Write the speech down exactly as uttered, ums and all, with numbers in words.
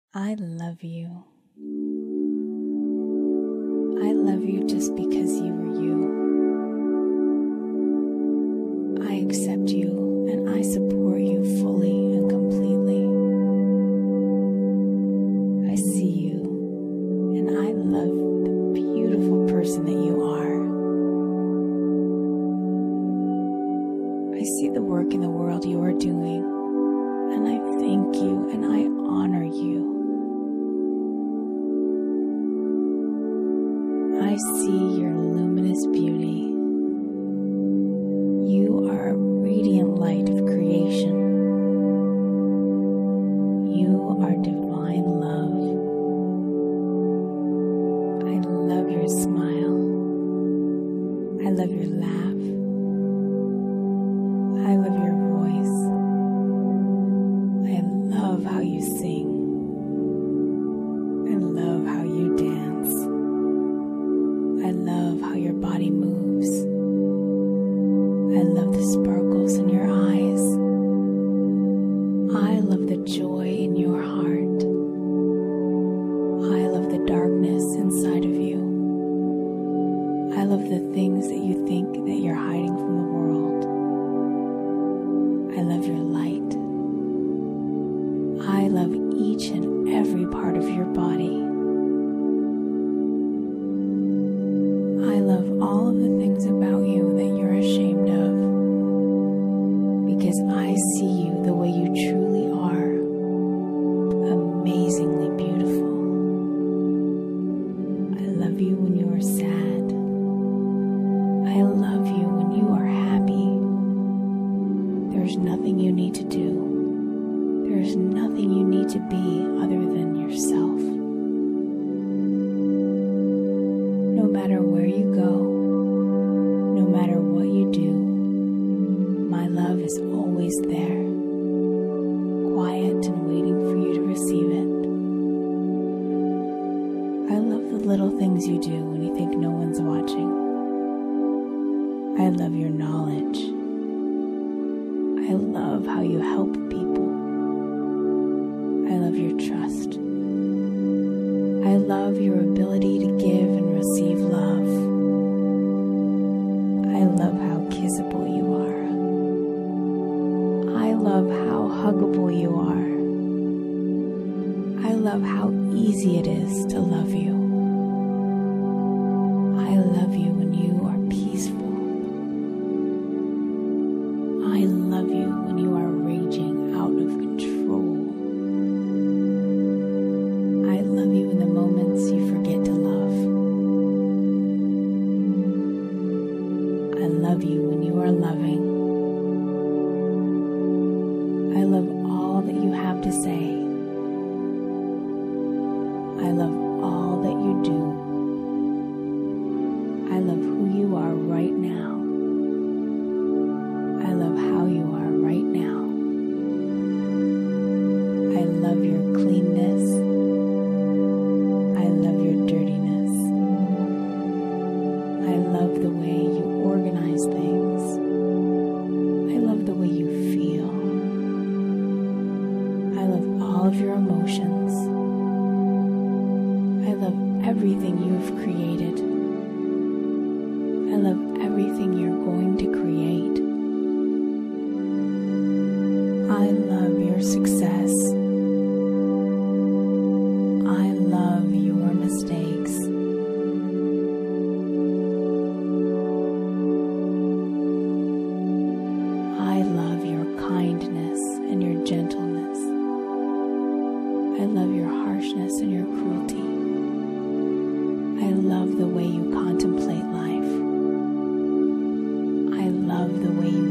I love you. I love you just because you are you. I accept you and I support you fully and completely. I see you and I love the beautiful person that you are. I see the work in the world you are doing, and I thank you and I honor you. I see your luminous beauty. You are a radiant light of creation. You are divine love. I love your smile. I love your laugh. I love your voice. I love how you sing. I love how you dance. I love how your body moves. I love the sparkles in your eyes. I love the joy in your heart. I love the darkness inside of you. I love the things that you think that you're hiding from the world. I love your light. I love each and every part of your body. I love all of the things about you that you're ashamed of, because I see you the way you truly are, amazingly beautiful. I love you when you are sad. I love you when you are happy. There's nothing you need to do. There's nothing you need to be other than yourself. No matter where you go, no matter what you do, my love is always there, quiet and waiting for you to receive it. I love the little things you do when you think no one's watching. I love your knowledge. I love how you help people. I love your trust. I love your ability to give and receive love. I love how kissable you are. I love how huggable you are. I love how easy it is to love you. I love you when you are peaceful. I love you when you are raging out of control. I love you in the moments you forget to love. I love you when you are loving. I love all that you have to say. I love all that you do. I love who you are right now. I love how you are right now. I love your cleanness. I love your dirtiness. I love the way you organize things. I love the way you feel. I love all of your emotions. I love everything you have created. I love everything you're going to create. I love your success. I love your mistakes. I love your kindness and your gentleness. I love your harshness and your cruelty. I love the way you contemplate life. I love the way you